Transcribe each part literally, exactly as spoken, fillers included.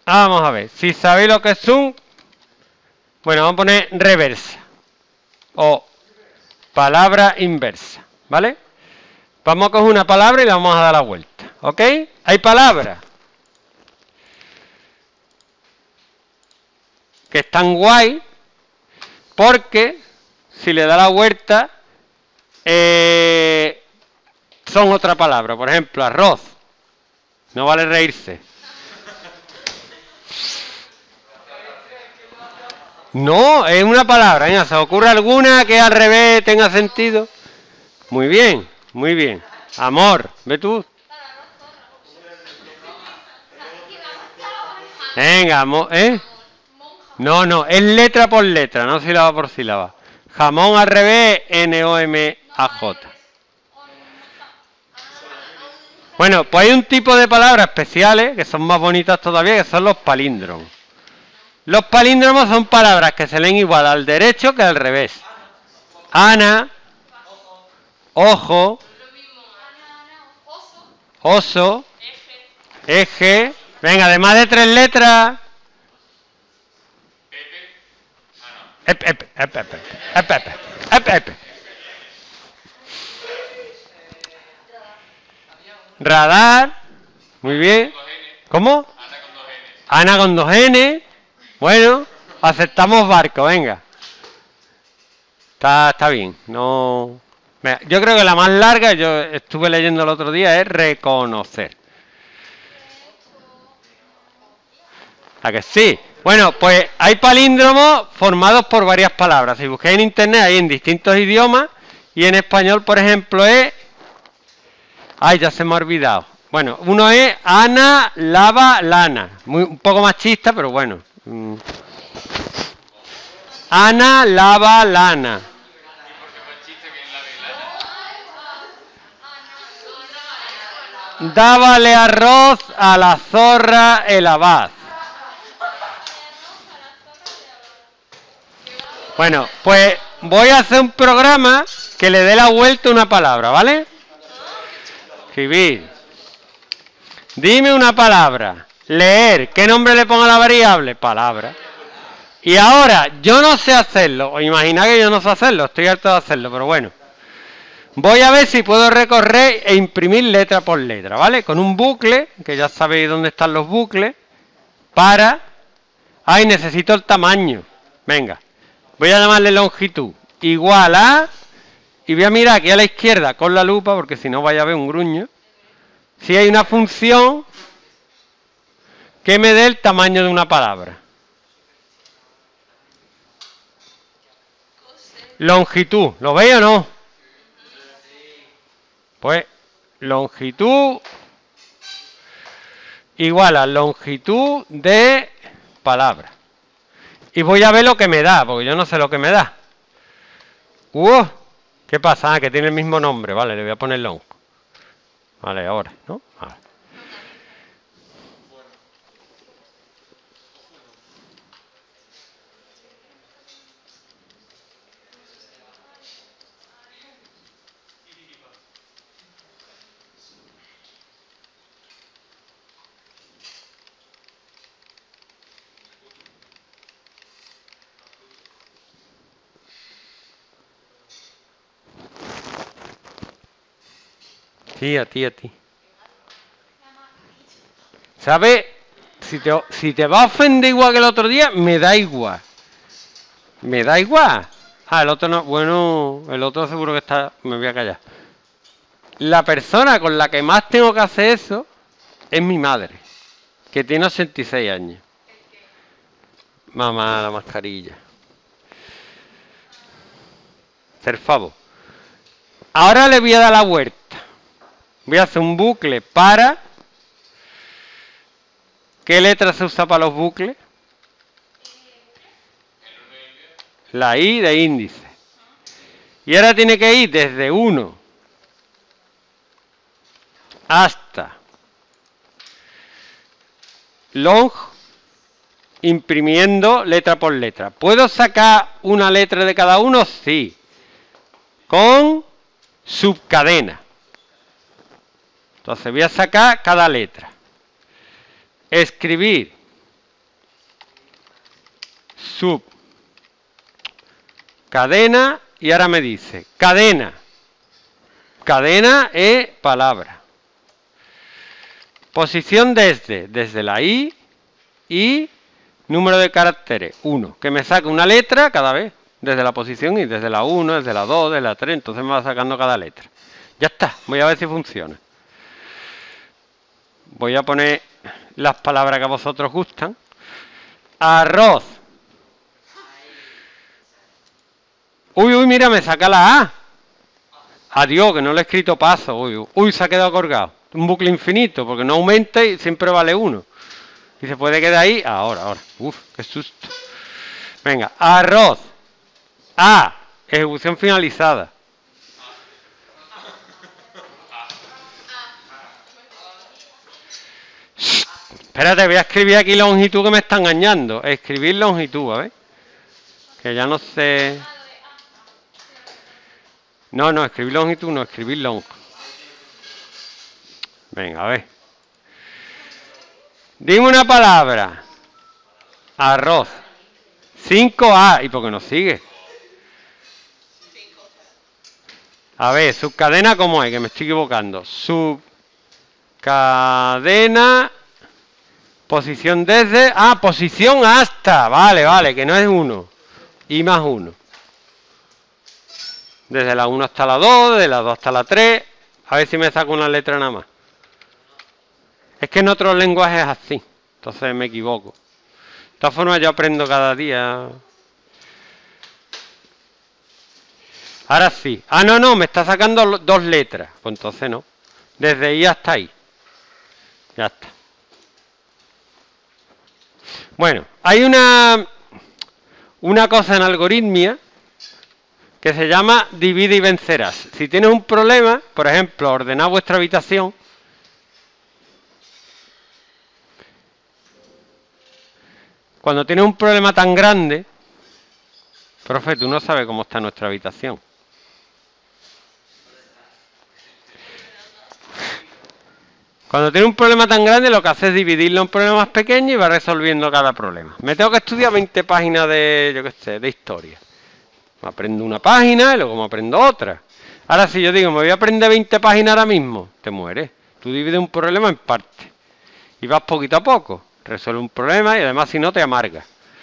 Vamos a ver. Si sabéis lo que es un... Bueno, vamos a poner reversa. O palabra inversa. ¿Vale? Vamos a coger una palabra y le vamos a dar la vuelta. ¿Ok? Hay palabras que están guay porque si le da la vuelta eh, son otra palabra. Por ejemplo, arroz. No vale reírse. No, es una palabra. Venga, ¿se os ocurre alguna que al revés tenga sentido? Muy bien, muy bien. Amor, ve tú. Venga, amor, ¿eh? No, no, es letra por letra, no sílaba por sílaba. Jamón al revés, N O M A J. Bueno, pues hay un tipo de palabras especiales que son más bonitas todavía, que son los palíndromos. Los palíndromos son palabras que se leen igual al derecho que al revés. Ana, ojo, oso, eje. Venga, además de tres letras. Ep, ep, ep, ep, ep, ep, ep, ep. Radar. Muy bien. ¿Cómo? Ana con dos N. Bueno, aceptamos barco, venga. Está, está bien. No. Mira, yo creo que la más larga, yo estuve leyendo el otro día, es reconocer. ¿A que sí? Bueno, pues hay palíndromos formados por varias palabras. Si busquéis en internet hay en distintos idiomas y en español, por ejemplo, es... Ay, ya se me ha olvidado. Bueno, uno es Ana, lava, lana. Muy, un poco machista, pero bueno. Ana, lava, lana. Dábale arroz a la zorra el abad. Bueno, pues voy a hacer un programa que le dé la vuelta a una palabra, ¿vale? Escribir. Dime una palabra. Leer. ¿Qué nombre le pongo a la variable? Palabra. Y ahora, yo no sé hacerlo. O imaginad que yo no sé hacerlo. Estoy harto de hacerlo, pero bueno. Voy a ver si puedo recorrer e imprimir letra por letra, ¿vale? Con un bucle, que ya sabéis dónde están los bucles, para... Ay, necesito el tamaño. Venga. Voy a llamarle longitud. Igual a... Y voy a mirar aquí a la izquierda con la lupa, porque si no vaya a ver un gruño. Si hay una función que me dé el tamaño de una palabra. Longitud. ¿Lo veis o no? Pues longitud igual a longitud de palabra. Y voy a ver lo que me da, porque yo no sé lo que me da. Uh, ¿Qué pasa? Ah, que tiene el mismo nombre. Vale, le voy a poner long. Vale, ahora, ¿no? Vale. Sí, a ti, a ti. ¿Sabes? Si te, si te va a ofender igual que el otro día, me da igual. Me da igual. Ah, el otro no. Bueno, el otro seguro que está... Me voy a callar. La persona con la que más tengo que hacer eso es mi madre, que tiene ochenta y seis años. Mamá, la mascarilla. Hacer favor. Ahora le voy a dar la vuelta. Voy a hacer un bucle para... ¿Qué letra se usa para los bucles? La I de índice. Y ahora tiene que ir desde uno hasta long, imprimiendo letra por letra. ¿Puedo sacar una letra de cada uno? Sí. Con subcadena. Entonces voy a sacar cada letra. Escribir sub, cadena, y ahora me dice, cadena. Cadena es palabra. Posición desde, desde la I, y número de caracteres, uno. Que me saque una letra cada vez, desde la posición I, desde la uno, desde la dos, desde la tres, entonces me va sacando cada letra. Ya está, voy a ver si funciona. Voy a poner las palabras que a vosotros gustan. Arroz. Uy, uy, mira, me saca la A. Adiós, que no le he escrito paso. Uy, uy, se ha quedado colgado. Un bucle infinito, porque no aumenta y siempre vale uno. Y se puede quedar ahí. Ahora, ahora. Uf, qué susto. Venga, arroz. A. Ejecución finalizada. Espérate, voy a escribir aquí longitud que me está engañando. Escribir longitud, a ver. Que ya no sé. No, no, escribir longitud, no, escribir long. Venga, a ver. Dime una palabra. Arroz. cinco A. ¿Y por qué no sigue? A ver, subcadena, ¿cómo es? Que me estoy equivocando. Subcadena. Posición desde. Ah, posición hasta. Vale, vale, que no es uno. Y más uno. Desde la uno hasta la dos, desde la dos hasta la tres. A ver si me saco una letra nada más. Es que en otros lenguajes es así. Entonces me equivoco. De todas formas yo aprendo cada día. Ahora sí. Ah, no, no, me está sacando dos letras. Pues entonces no. Desde I hasta ahí. Ya está. Bueno, hay una, una cosa en algoritmia que se llama divide y vencerás. Si tienes un problema, por ejemplo, ordenar vuestra habitación, cuando tienes un problema tan grande, profe, tú no sabes cómo está nuestra habitación. Cuando tienes un problema tan grande, lo que haces es dividirlo en problemas más pequeños y vas resolviendo cada problema. Me tengo que estudiar veinte páginas de, yo qué sé, de historia. Me aprendo una página y luego me aprendo otra. Ahora si yo digo, me voy a aprender veinte páginas ahora mismo, te mueres. Tú divides un problema en partes. Y vas poquito a poco. Resuelve un problema y además si no te amargas.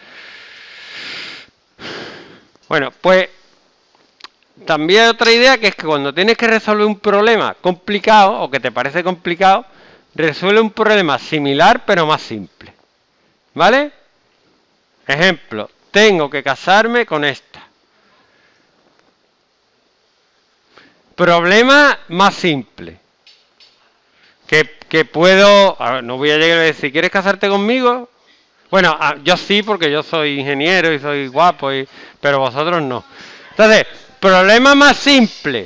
Bueno, pues también hay otra idea que es que cuando tienes que resolver un problema complicado o que te parece complicado, resuelve un problema similar pero más simple. ¿Vale? Ejemplo, tengo que casarme con esta. Problema más simple. Que, que puedo... A ver, no voy a llegar a decir, ¿quieres casarte conmigo? Bueno, yo sí porque yo soy ingeniero y soy guapo, y, pero vosotros no. Entonces, problema más simple.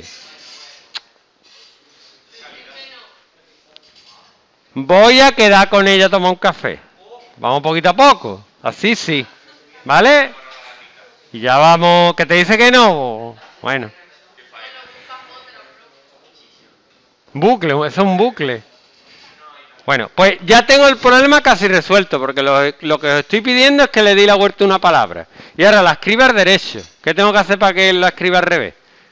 Voy a quedar con ella a tomar un café. Vamos poquito a poco. Así sí. ¿Vale? Y ya vamos. ¿Que te dice que no? Bueno. Bucle, eso es un bucle. Bueno, pues ya tengo el problema casi resuelto, porque lo, lo que os estoy pidiendo es que le di la vuelta a una palabra. Y ahora la escriba al derecho. ¿Qué tengo que hacer para que la escriba al revés?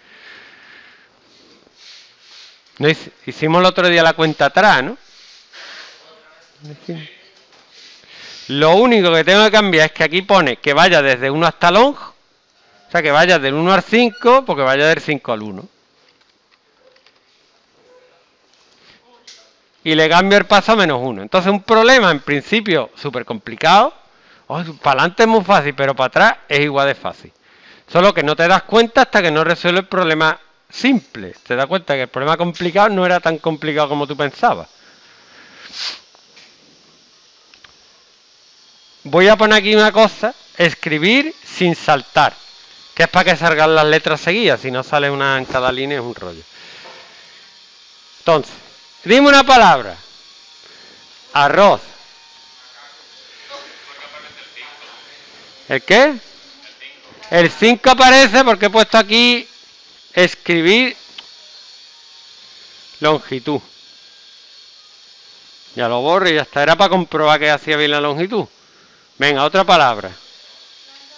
¿No hicimos el otro día la cuenta atrás, no? Lo único que tengo que cambiar es que aquí pone que vaya desde uno hasta long. O sea, que vaya del uno al cinco, porque vaya del cinco al uno. Y le cambio el paso a menos uno. Entonces un problema en principio súper complicado. Oh, para adelante es muy fácil, pero para atrás es igual de fácil. Solo que no te das cuenta hasta que no resuelves el problema simple. Te das cuenta que el problema complicado no era tan complicado como tú pensabas. Voy a poner aquí una cosa, escribir sin saltar. Que es para que salgan las letras seguidas. Si no sale una en cada línea es un rollo. Entonces. Dime una palabra. Arroz. ¿El qué? El cinco aparece porque he puesto aquí escribir longitud. Ya lo borro y ya está. Era para comprobar que hacía bien la longitud. Venga, otra palabra.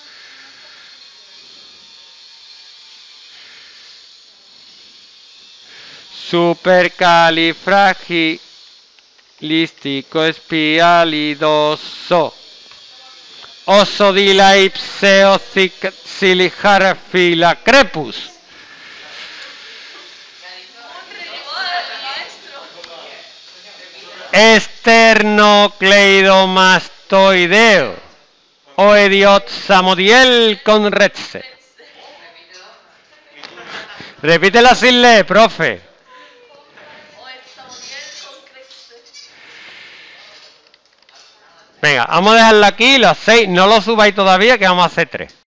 Supercalifragilisticoespialidoso. Osodilaipseosilijarfilacrepus. Esternocleidomastoideo. Oediotsamodiel con retse. Repítela sin leer, profe. Venga, vamos a dejarla aquí, los seis, no lo subáis todavía, que vamos a hacer tres.